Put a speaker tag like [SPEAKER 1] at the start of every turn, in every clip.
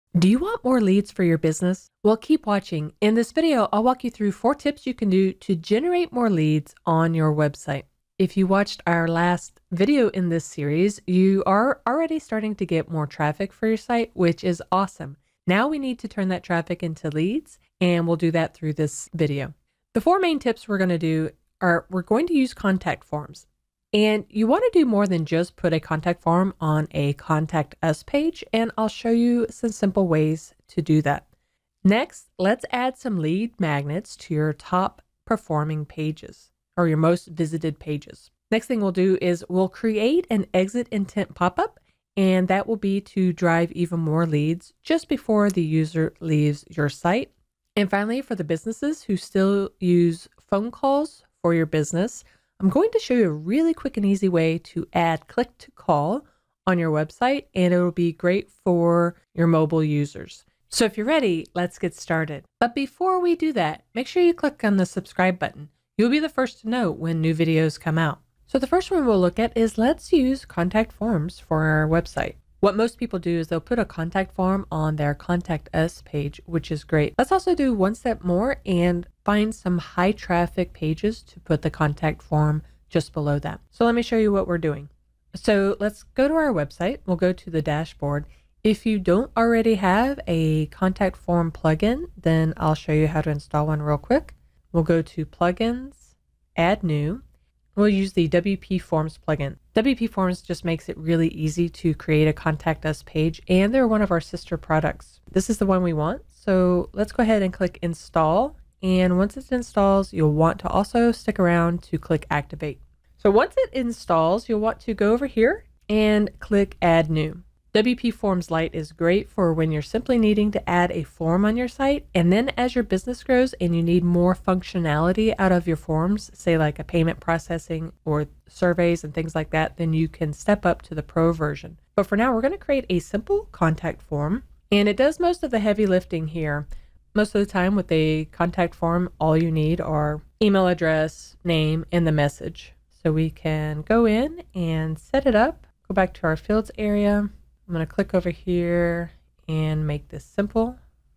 [SPEAKER 1] Do you want more leads for your business? Well, keep watching. In this video, I'll walk you through 4 tips you can do to generate more leads on your website. If you watched our last video in this series, you are already starting to get more traffic for your site, which is awesome. Now we need to turn that traffic into leads, and we'll do that through this video. The 4 main tips we're going to do are we're going to use contact forms. And you want to do more than just put a contact form on a Contact Us page, and I'll show you some simple ways to do that. Next, let's add some lead magnets to your top performing pages or your most visited pages. Next thing we'll do is we'll create an exit intent pop-up, and that will be to drive even more leads just before the user leaves your site. And finally, for the businesses who still use phone calls for your business, I'm going to show you a really quick and easy way to add click to call on your website, and it will be great for your mobile users. So if you're ready, let's get started. But before we do that, make sure you click on the subscribe button. You'll be the first to know when new videos come out. So the first one we'll look at is let's use contact forms for our website. What most people do is they'll put a contact form on their Contact Us page, which is great. Let's also do one step more and find some high traffic pages to put the contact form just below that. So let me show you what we're doing. So let's go to our website. We'll go to the dashboard. If you don't already have a contact form plugin, then I'll show you how to install one real quick. We'll go to plugins, add new. We'll use the WPForms plugin. WPForms just makes it really easy to create a Contact Us page, and they're one of our sister products. This is the one we want. So let's go ahead and click install. And once it installs, you'll want to also stick around to click activate. So once it installs, you'll want to go over here and click add new. WPForms Lite is great for when you're simply needing to add a form on your site. And then as your business grows and you need more functionality out of your forms, say like a payment processing or surveys and things like that, then you can step up to the pro version. But for now, we're going to create a simple contact form, and it does most of the heavy lifting here. Most of the time with a contact form, all you need are email address, name, and the message. So we can go in and set it up, go back to our fields area. I'm going to click over here and make this simple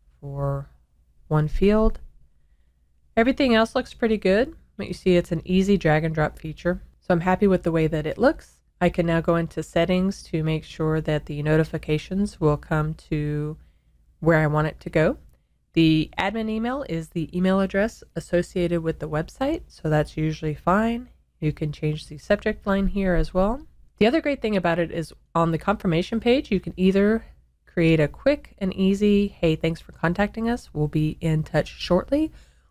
[SPEAKER 1] for one field. Everything else looks pretty good, but you see it's an easy drag and drop feature. So I'm happy with the way that it looks. I can now go into settings to make sure that the notifications will come to where I want it to go. The admin email is the email address associated with the website, so that's usually fine. You can change the subject line here as well. The other great thing about it is on the confirmation page, you can either create a quick and easy, hey, thanks for contacting us, we'll be in touch shortly,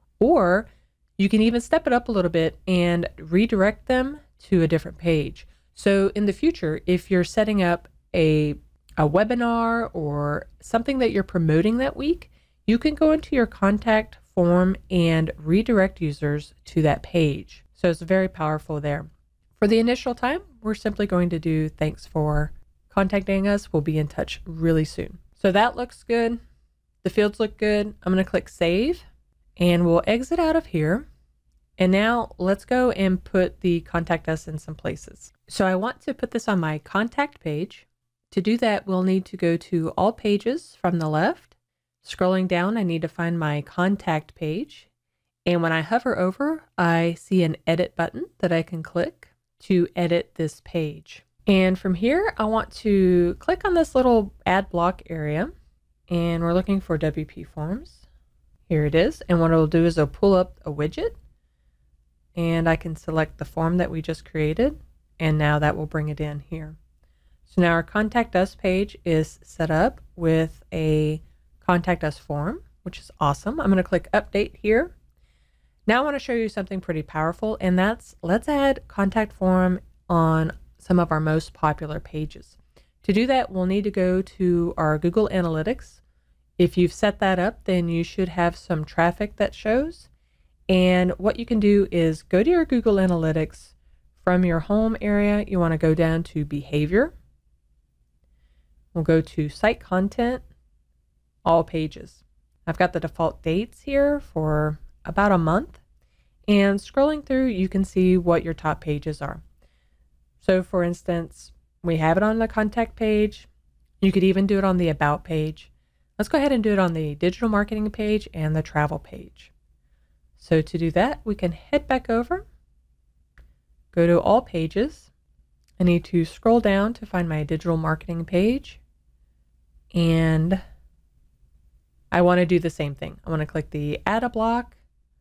[SPEAKER 1] or you can even step it up a little bit and redirect them to a different page. So in the future, if you're setting up a webinar or something that you're promoting that week, you can go into your contact form and redirect users to that page. So it's very powerful there. For the initial time, we're simply going to do thanks for contacting us. We'll be in touch really soon. So that looks good. The fields look good. I'm going to click save and we'll exit out of here. And now let's go and put the contact us in some places. So I want to put this on my contact page. To do that, we'll need to go to all pages from the left. Scrolling down, I need to find my contact page. And when I hover over, I see an edit button that I can click to edit this page. And from here, I want to click on this little add block area, and we're looking for WPForms. Here it is. And what it'll do is it'll pull up a widget, and I can select the form that we just created, and now that will bring it in here. So now our Contact Us page is set up with a Contact Us form, which is awesome. I'm going to click update here. Now I want to show you something pretty powerful, and that's let's add contact form on some of our most popular pages. To do that, we'll need to go to our Google Analytics. If you've set that up, then you should have some traffic that shows. And what you can do is go to your Google Analytics. From your home area, you want to go down to behavior. We'll go to site content, all pages. I've got the default dates here for about a month, and scrolling through you can see what your top pages are. So for instance, we have it on the contact page. You could even do it on the about page. Let's go ahead and do it on the digital marketing page and the travel page. So to do that, we can head back over, go to all pages. I need to scroll down to find my digital marketing page. And I want to do the same thing. I want to click the add a block.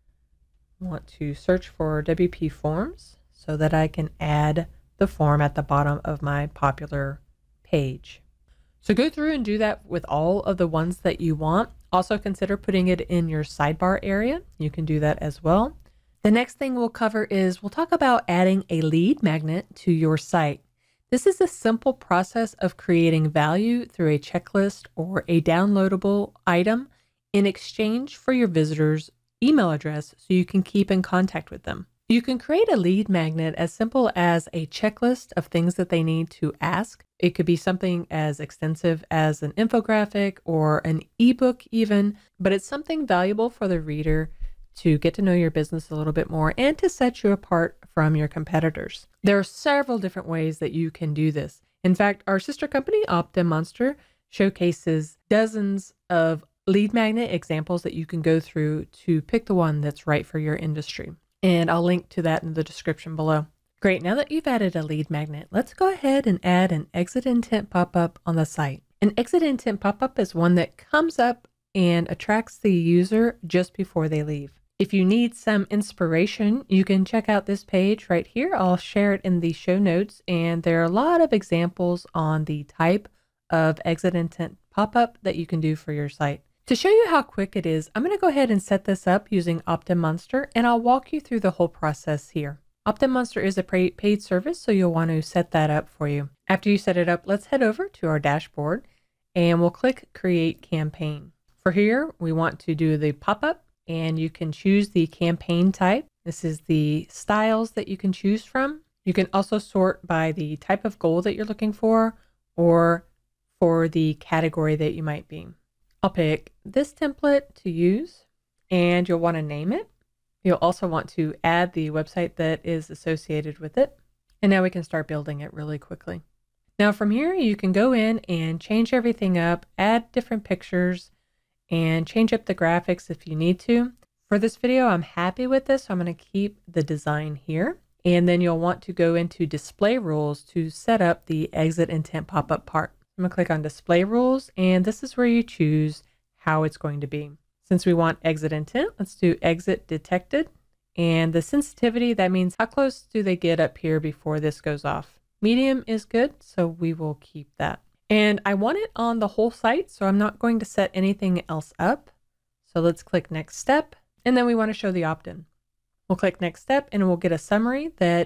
[SPEAKER 1] I want to search for WPForms so that I can add the form at the bottom of my popular page. So go through and do that with all of the ones that you want. Also consider putting it in your sidebar area. You can do that as well. The next thing we'll cover is we'll talk about adding a lead magnet to your site. This is a simple process of creating value through a checklist or a downloadable item in exchange for your visitors' email address so you can keep in contact with them. You can create a lead magnet as simple as a checklist of things that they need to ask. It could be something as extensive as an infographic or an ebook even, but it's something valuable for the reader to get to know your business a little bit more and to set you apart from your competitors. There are several different ways that you can do this. In fact, our sister company, OptinMonster, showcases dozens of lead magnet examples that you can go through to pick the one that's right for your industry. And I'll link to that in the description below. Great, now that you've added a lead magnet, let's go ahead and add an exit intent pop-up on the site. An exit intent pop-up is one that comes up and attracts the user just before they leave. If you need some inspiration, you can check out this page right here. I'll share it in the show notes, and there are a lot of examples on the type of exit intent pop-up that you can do for your site. To show you how quick it is, I'm going to go ahead and set this up using OptinMonster, and I'll walk you through the whole process here. OptinMonster is a paid service, so you'll want to set that up for you. After you set it up, let's head over to our dashboard, and we'll click Create Campaign. For here, we want to do the pop-up, and you can choose the campaign type. This is the styles that you can choose from. You can also sort by the type of goal that you're looking for or for the category that you might be. I'll pick this template to use, and you'll want to name it. You'll also want to add the website that is associated with it. And now we can start building it really quickly. Now from here, you can go in and change everything up, add different pictures, and change up the graphics if you need to. For this video, I'm happy with this, so I'm going to keep the design here. And then you'll want to go into display rules to set up the exit intent pop-up part. I'm going to click on display rules, and this is where you choose how it's going to be. Since we want exit intent, let's do exit detected. And the sensitivity, that means how close do they get up here before this goes off. Medium is good, so we will keep that. And I want it on the whole site, so I'm not going to set anything else up. So let's click next step, and then we want to show the opt-in. We'll click next step, and we'll get a summary that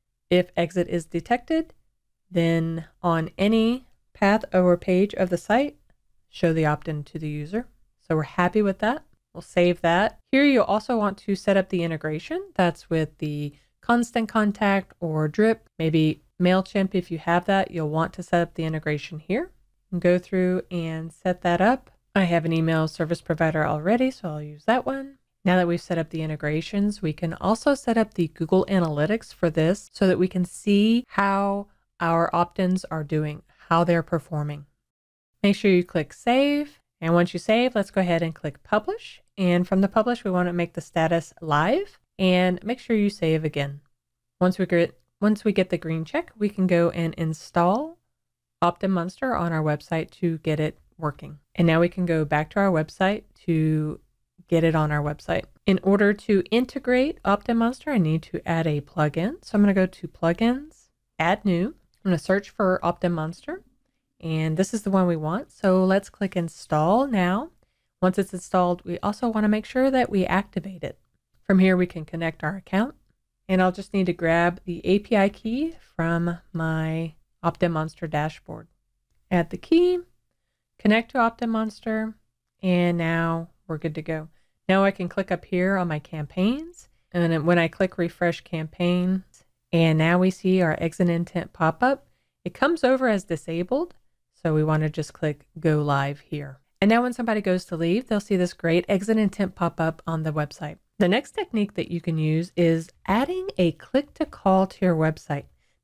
[SPEAKER 1] if exit is detected, then on any path or page of the site, show the opt-in to the user. So we're happy with that. We'll save that. Here you'll also want to set up the integration. That's with the Constant Contact or Drip, maybe MailChimp. If you have that, you'll want to set up the integration here and go through and set that up. I have an email service provider already, so I'll use that one. Now that we've set up the integrations, we can also set up the Google Analytics for this so that we can see how our opt-ins are doing, how they're performing. Make sure you click save. And once you save, let's go ahead and click publish. And from the publish, we want to make the status live and make sure you save again. Once we get the green check, we can go and install OptinMonster on our website to get it working. And now we can go back to our website to get it on our website. In order to integrate OptinMonster, I need to add a plugin. So I'm going to go to plugins, add new. I'm going to search for OptinMonster. And this is the one we want. So let's click install now. Once it's installed, we also want to make sure that we activate it. From here, we can connect our account. And I'll just need to grab the API key from my OptinMonster dashboard. Add the key, connect to OptinMonster, and now we're good to go. Now I can click up here on my campaigns. And then when I click refresh campaigns, and now we see our exit intent pop-up, it comes over as disabled. So we want to just click go live here. And now when somebody goes to leave, they'll see this great exit intent pop up on the website. The next technique that you can use is adding a click to call to your website.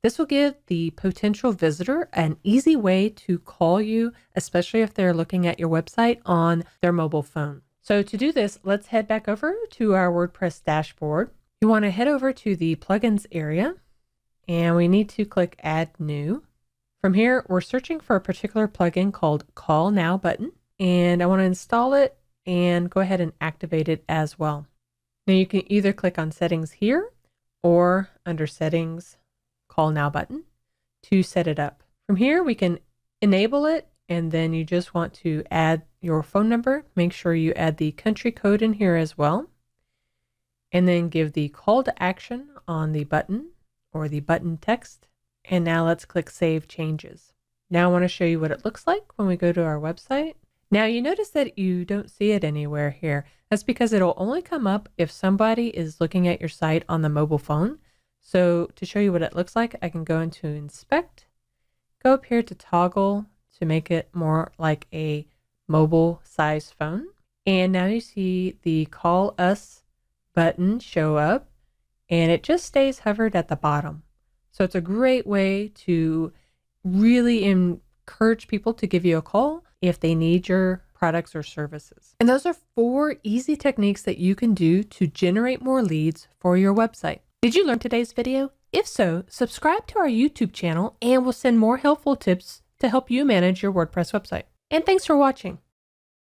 [SPEAKER 1] This will give the potential visitor an easy way to call you, especially if they're looking at your website on their mobile phone. So to do this, let's head back over to our WordPress dashboard. You want to head over to the plugins area, and we need to click Add New. From here, we're searching for a particular plugin called Call Now button, and I want to install it and go ahead and activate it as well. Now you can either click on Settings here or under Settings, Call Now button to set it up. From here, we can enable it, and then you just want to add your phone number. Make sure you add the country code in here as well, and then give the call to action on the button or the button text. And now let's click Save Changes. Now I want to show you what it looks like when we go to our website. Now you notice that you don't see it anywhere here. That's because it'll only come up if somebody is looking at your site on the mobile phone. So to show you what it looks like, I can go into Inspect, go up here to Toggle to make it more like a mobile size phone. And now you see the Call Us button show up, and it just stays hovered at the bottom. So it's a great way to really encourage people to give you a call if they need your products or services. And those are 4 easy techniques that you can do to generate more leads for your website. Did you learn today's video? If so, subscribe to our YouTube channel and we'll send more helpful tips to help you manage your WordPress website. And thanks for watching.